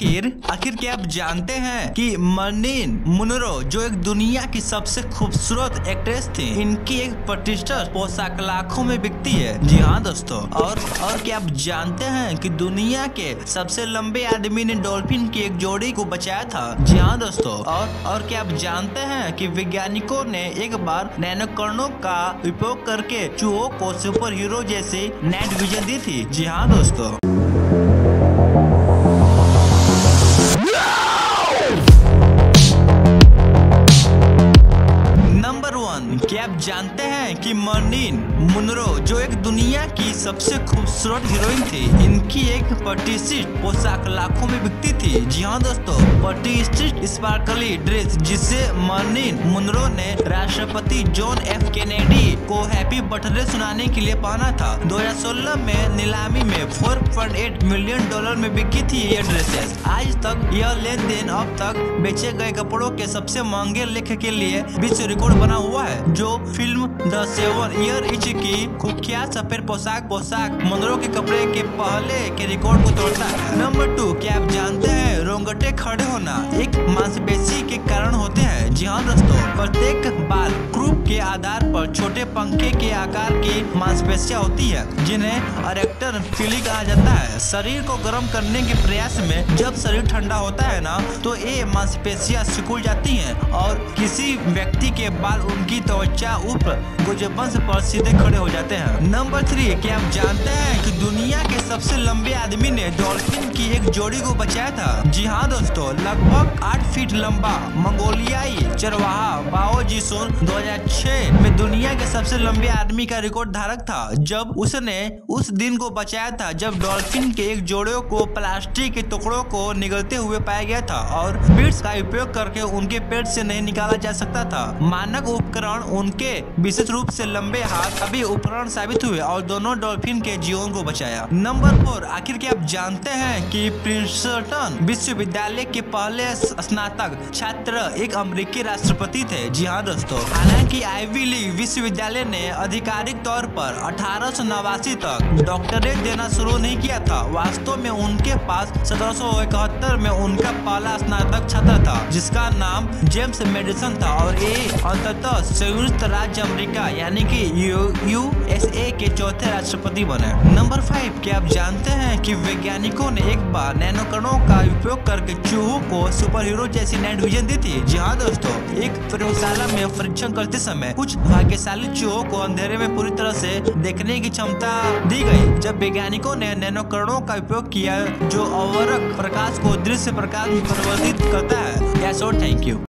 आखिर क्या आप जानते हैं कि मर्लिन मुनरो जो एक दुनिया की सबसे खूबसूरत एक्ट्रेस थी, इनकी एक प्रतिष्ठित पोशाक लाखों में बिकती है। जी हाँ दोस्तों। और क्या आप जानते हैं कि दुनिया के सबसे लंबे आदमी ने डॉल्फिन की एक जोड़ी को बचाया था। जी हाँ दोस्तों। और क्या आप जानते हैं कि वैज्ञानिकों ने एक बार नैनोकणों का उपयोग करके चूहों को सुपर हीरो जैसी नाइट विजन दी थी। जी हाँ दोस्तों। नंबर 1, क्या आप जानते हैं कि मर्लिन मुनरो जो एक दुनिया की सबसे खूबसूरत हीरोइन थी, इनकी एक प्रतिष्ठित पोशाक लाखों में बिकती थी। जी हाँ दोस्तों, प्रतिष्ठित स्पार्कली ड्रेस जिसे मर्लिन मुनरो ने राष्ट्रपति जॉन एफ केनेडी को हैप्पी बर्थडे सुनाने के लिए पहना था। 2016 में नीलामी में $4.8 मिलियन में बिकी थी ये ड्रेसेस। आज तक यह लेन देन अब तक बेचे गए कपड़ों के सबसे महंगे लेख के लिए विश्व रिकॉर्ड बना हुआ है, जो फिल्म द 7 ईयर इच की कुख्यात सफेद पोशाक मुनरो के कपड़े के पहले के रिकॉर्ड को तोड़ता है। नंबर 2, क्या आप जानते हैं रोंगटे खड़े होना एक मांसपेशी के कारण होते हैं। जी हाँ दोस्तों, प्रत्येक बाल क्रूप के आधार पर छोटे पंखे के आकार की मांसपेशियां होती है, जिन्हें अरेक्टर फीली कहा जाता है। शरीर को गर्म करने के प्रयास में जब शरीर ठंडा होता है ना, तो ये मांसपेशियां सिकुड़ जाती हैं और किसी व्यक्ति के बाल उनकी त्वचा ऊपर गुजबंश पर सीधे खड़े हो जाते हैं। नंबर 3, क्या आप जानते हैं कि दुनिया के सबसे लंबे आदमी ने डॉल्फिन की एक जोड़ी को बचाया था। जी हाँ दोस्तों, लगभग 8 फीट लंबा मंगोलियाई चरवाहा बाओ जीसुन 2006 में दुनिया के सबसे लंबे आदमी का रिकॉर्ड धारक था, जब उसने उस दिन को बचाया था जब डॉल्फिन के एक जोड़े को प्लास्टिक के टुकड़ों को निगलते हुए पाया गया था और बिट्स का उपयोग करके उनके पेट से नहीं निकाला जा सकता था। मानक उपकरण उनके विशेष रूप से लंबे हाथ अभी उपकरण साबित हुए और दोनों डॉल्फिन के जीवन को बचाया। नंबर 4, आखिर क्या आप जानते हैं कि प्रिंसटन विश्वविद्यालय के पहले स्नातक छात्र एक अमेरिकी राष्ट्रपति थे। जी हाँ दोस्तों, हालांकि आइवी लीग विश्वविद्यालय ने आधिकारिक तौर पर 1889 तक डॉक्टरेट देना शुरू नहीं किया था। वास्तव में उनके पास 1771 में उनका पहला स्नातक छात्र था, जिसका नाम जेम्स मेडिसन था, और ये अंततः संयुक्त राज्य अमेरिका यानी कि यूएसए के चौथे राष्ट्रपति बने। नंबर 5, क्या आप जानते हैं कि वैज्ञानिकों ने एक बार नैनोकणों का उपयोग करके चूहों को सुपर हीरो जैसी नाइट विजन दी थी। जी हाँ दोस्तों, एक प्रयोगशाला में परीक्षण करते समय कुछ भाग्यशाली चूहों को अंधेरे में पूरी तरह से देखने की क्षमता दी गई, जब वैज्ञानिकों ने नैनोकणों का उपयोग किया जो अवरक प्रकाश को दृश्य प्रकाश में परिवर्तित करता है। Thank you.